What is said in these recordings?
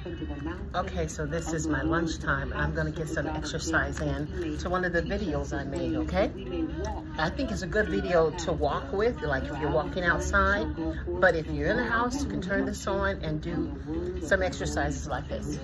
Okay, so this is my lunchtime. I'm gonna get some exercise in to one of the videos I made, okay? I think it's a good video to walk with, like if you're walking outside, but if you're in the house, you can turn this on and do some exercises like this.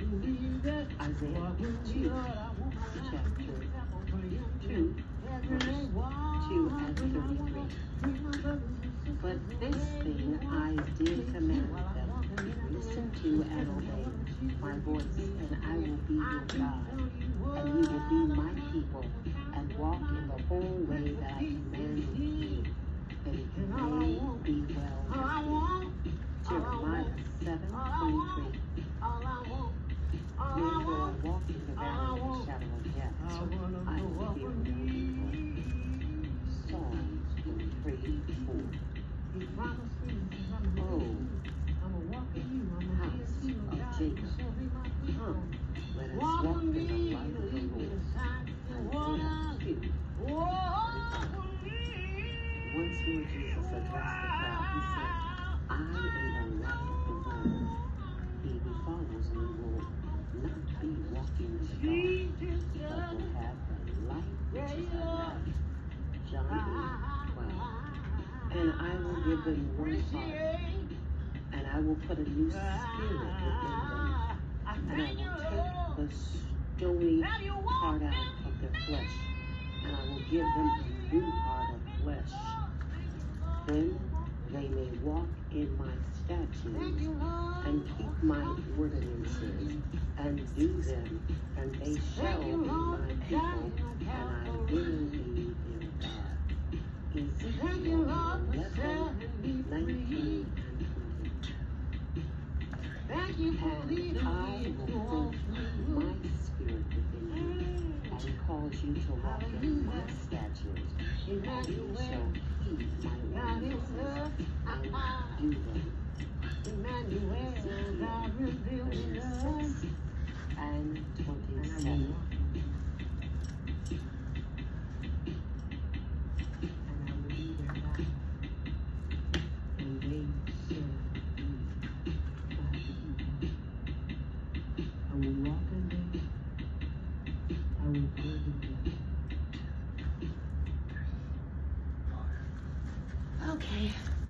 But this thing I did command them, listen to and obey my voice, and I will be your God, and you will be my people, and walk in the whole way that I commanded you, that it may be well with you. Jeremiah 7:23. Therefore I walk in the valley of the shadow of death, I will fear no evil. Psalms 23:4. Oh, house of Jacob, come, let us walk in the light of the Lord. Once more Jesus addressed the crowd. He said, I am the light of the world. He who follows me will not be walking in the dark, but will have the light which is the light. John 8:12. And I will give them one heart, and I will put a new spirit within them, and I will take the stony heart out of their flesh, and I will give them a new heart of flesh. Then they may walk in my statutes, and keep my ordinances, and do them, and they shall be my people, and I will be their God. Ezekiel 11:19 and 22. And I will put my spirit within you, and cause you to walk in my statutes, and you shall keep my ordinances and do them. Ezekiel 36 and 27. I will